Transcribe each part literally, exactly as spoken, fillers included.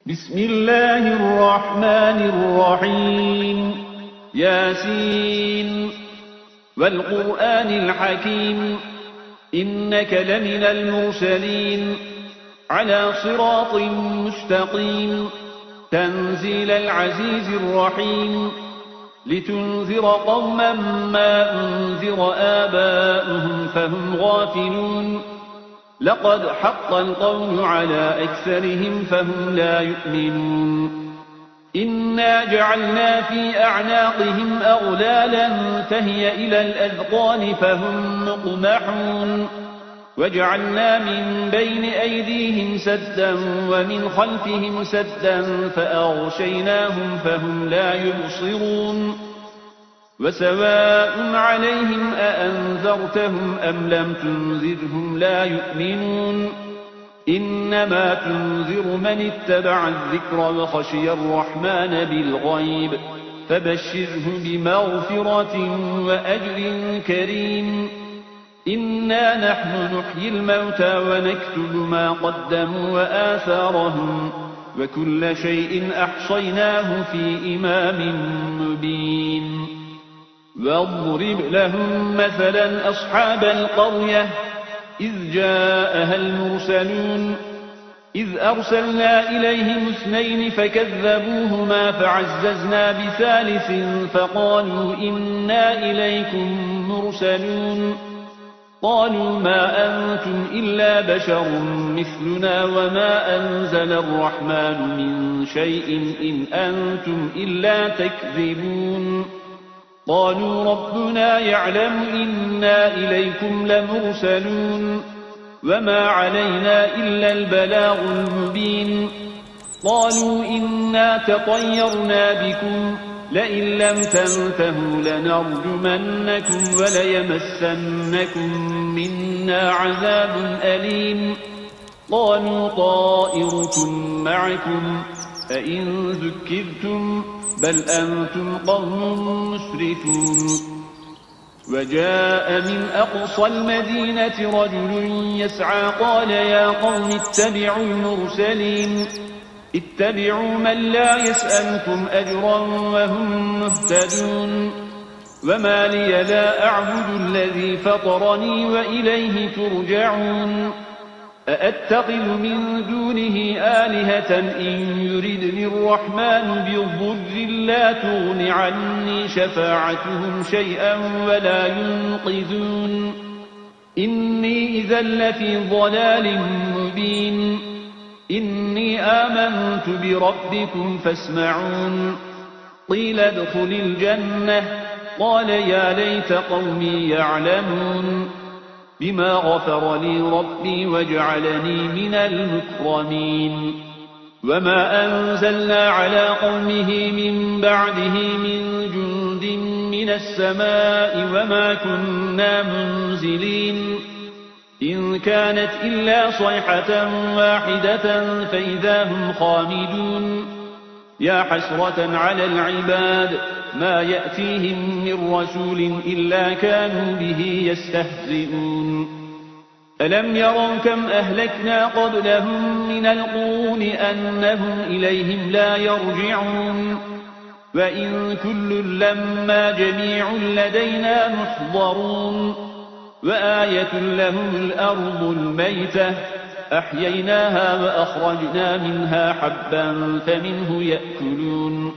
بسم الله الرحمن الرحيم ياسين والقرآن الحكيم إنك لمن المرسلين على صراط مستقيم تنزيل العزيز الرحيم لتنذر قوما ما أنذر آباؤهم فهم غافلون لقد حق القول على أكثرهم فهم لا يؤمنون إنا جعلنا في أعناقهم أغلالا فهي إلى الأذقان فهم مقمحون وجعلنا من بين أيديهم سدا ومن خلفهم سدا فأغشيناهم فهم لا يبصرون وسواء عليهم أأنذرتهم أم لم تنذرهم لا يؤمنون إنما تنذر من اتبع الذكر وخشي الرحمن بالغيب فبشره بمغفرة وأجر كريم إنا نحن نحيي الموتى ونكتب ما قدموا وآثارهم وكل شيء أحصيناه في إمام مبين واضرب لهم مثلا أصحاب القرية إذ جاءها المرسلون إذ أرسلنا إليهم اثنين فكذبوهما فعززنا بثالث فقالوا إنا إليكم مرسلون قالوا ما أنتم إلا بشر مثلنا وما أنزل الرحمن من شيء إن أنتم إلا تكذبون قالوا ربنا يعلم إنا إليكم لمرسلون وما علينا إلا البلاغ المبين قالوا إنا تطيرنا بكم لئن لم تنتهوا لنرجمنكم وليمسنكم منا عذاب أليم قالوا طائركم معكم أئن ذكرتم بل أنتم قوم مسرفون وجاء من أقصى المدينة رجل يسعى قال يا قوم اتبعوا المرسلين اتبعوا من لا يسألكم أجرا وهم مهتدون وما لي لا أعبد الذي فطرني وإليه ترجعون أأتخذ من دونه آلهة إن يردني الرحمن بضر لا تغن عني شفاعتهم شيئا ولا ينقذون إني إذا لفي ضلال مبين إني آمنت بربكم فاسمعون قيل ادخل الجنة قال يا ليت قومي يعلمون بما غفر لي ربي وجعلني من المكرمين وما أنزلنا على قومه من بعده من جند من السماء وما كنا منزلين إن كانت إلا صيحة واحدة فإذا هم خامدون يا حسرة على العباد ما يأتيهم من رسول إلا كانوا به يستهزئون ألم يروا كم أهلكنا قبلهم من القرون أنهم إليهم لا يرجعون وإن كل لما جميع لدينا محضرون وآية لهم الأرض الميتة أحييناها وأخرجنا منها حبا فمنه يأكلون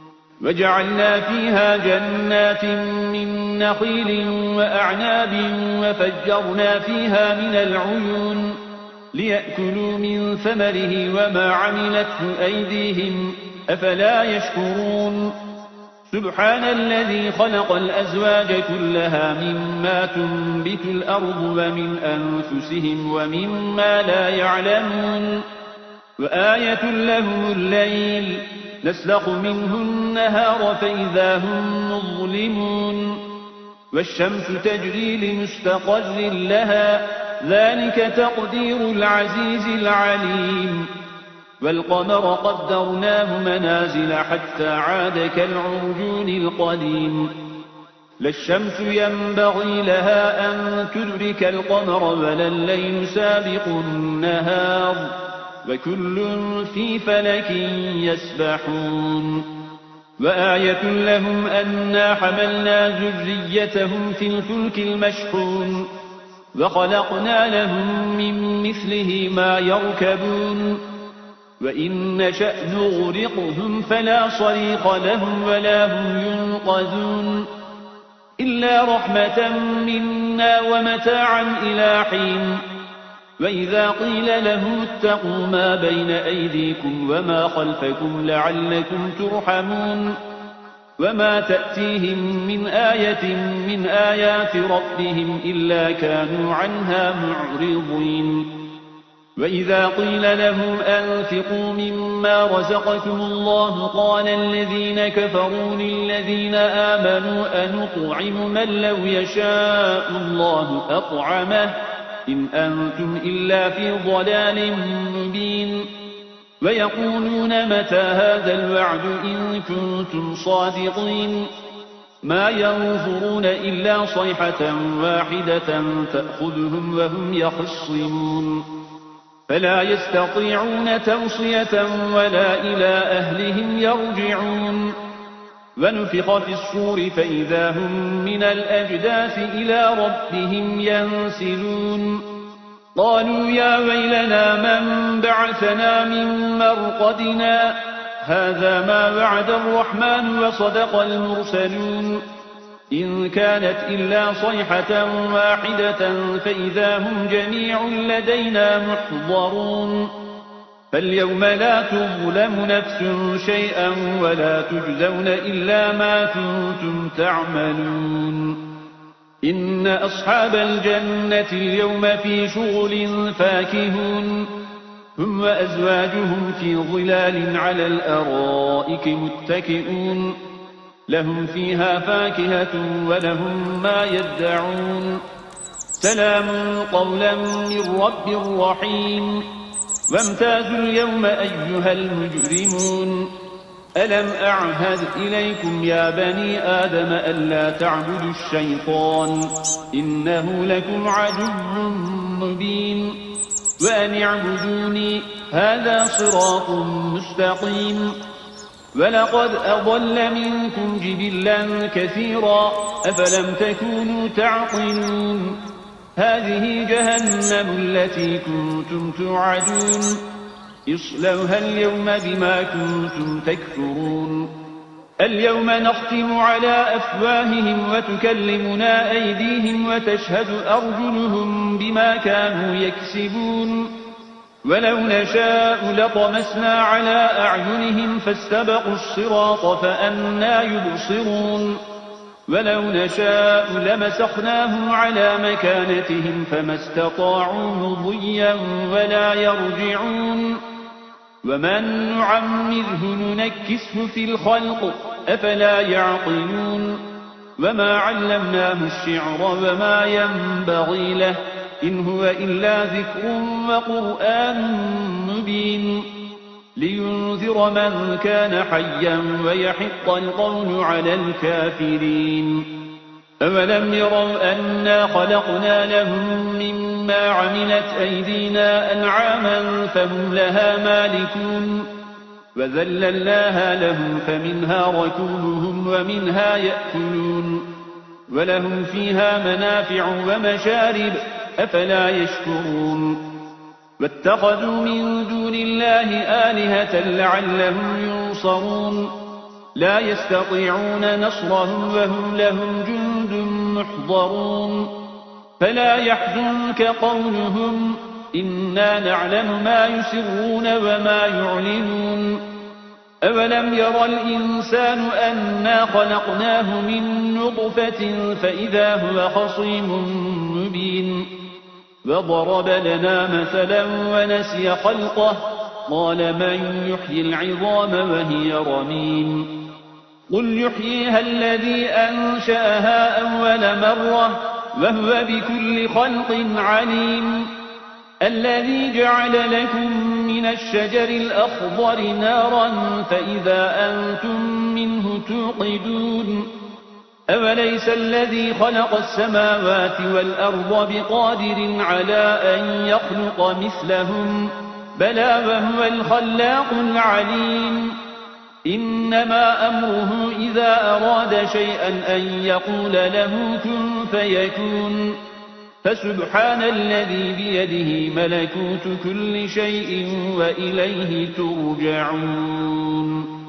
وجعلنا فيها جنات من نخيل وأعناب وفجرنا فيها من العيون ليأكلوا من ثمره وما عملته أيديهم أفلا يشكرون سبحان الذي خلق الأزواج كلها مما تنبت الأرض ومن أنفسهم ومما لا يعلمون وآية لهم الليل نسلخ منه النهار فإذا هم مظلمون والشمس تجري لمستقر لها ذلك تقدير العزيز العليم والقمر قدرناه منازل حتى عاد كالعرجون القديم لا الشمس ينبغي لها أن تدرك القمر ولا الليل سابق النهار وكل في فلك يسبحون وآية لهم أنا حملنا ذريتهم في الفلك المشحون وخلقنا لهم من مثله ما يركبون وإن نشأ نغرقهم فلا صريخ لهم ولا هم ينقذون إلا رحمة منا ومتاعا إلى حين وإذا قيل لهم اتقوا ما بين أيديكم وما خلفكم لعلكم ترحمون وما تأتيهم من آية من آيات ربهم إلا كانوا عنها معرضين وإذا قيل لهم أنفقوا مما رزقكم الله قال الذين كفروا للذين آمنوا أنطعم من لو يشاء الله أطعمه إن أنتم إلا في ضلال مبين ويقولون متى هذا الوعد إن كنتم صادقين ما ينظرون إلا صيحة واحدة تأخذهم وهم يخصمون فلا يستطيعون توصية ولا إلى أهلهم يرجعون ونفخ في الصور فإذا هم من الأجداث إلى ربهم ينسلون قالوا يا ويلنا من بعثنا من مرقدنا هذا ما وعد الرحمن وصدق المرسلون إن كانت إلا صيحة واحدة فإذا هم جميع لدينا محضرون فاليوم لا تظلم نفس شيئا ولا تجزون إلا ما كنتم تعملون إن أصحاب الجنة اليوم في شغل فاكهون هم وأزواجهم في ظلال على الأرائك متكئون لهم فيها فاكهة ولهم ما يدعون سلام قولا من رب رحيم وامتازوا اليوم أيها المجرمون ألم أعهد إليكم يا بني آدم ألا تعبدوا الشيطان إنه لكم عدو مبين وأن اعبدوني هذا صراط مستقيم ولقد أضل منكم جبلا كثيرا أفلم تكونوا تعقلون هذه جهنم التي كنتم توعدون اصلوها اليوم بما كنتم تكفرون اليوم نختم على أفواههم وتكلمنا أيديهم وتشهد أرجلهم بما كانوا يكسبون ولو نشاء لطمسنا على أعينهم فاستبقوا الصراط فأنى يبصرون ولو نشاء لمسخناهم على مكانتهم فما استطاعوا مضيا ولا يرجعون ومن نعمره ننكسه في الخلق أفلا يعقلون وما علمناه الشعر وما ينبغي له إن هو إلا ذكر وقرآن مبين لينذر من كان حيا ويحق القول على الكافرين أولم يروا أنا خلقنا لهم مما عملت أيدينا أنعاما فهم لها مالكون وذللناها لهم فمنها ركوبهم ومنها يأكلون ولهم فيها منافع ومشارب أفلا يشكرون واتخذوا من دون الله آلهة لعلهم ينصرون لا يستطيعون نصرهم وهم لهم جند محضرون فلا يحزنك قولهم إنا نعلم ما يسرون وما يعلنون أولم ير الإنسان أنا خلقناه من نطفة فإذا هو خصيم مبين وضرب لنا مثلا ونسي خلقه قال من يحيي العظام وهي رميم قل يحييها الذي أنشأها أول مرة وهو بكل خلق عليم الذي جعل لكم من الشجر الأخضر نارا فإذا أنتم منه توقدون أوليس الذي خلق السماوات والأرض بقادر على أن يخلق مثلهم بلى وهو الخلاق العليم إنما أمره إذا أراد شيئا أن يقول له كن فيكون فسبحان الذي بيده ملكوت كل شيء وإليه ترجعون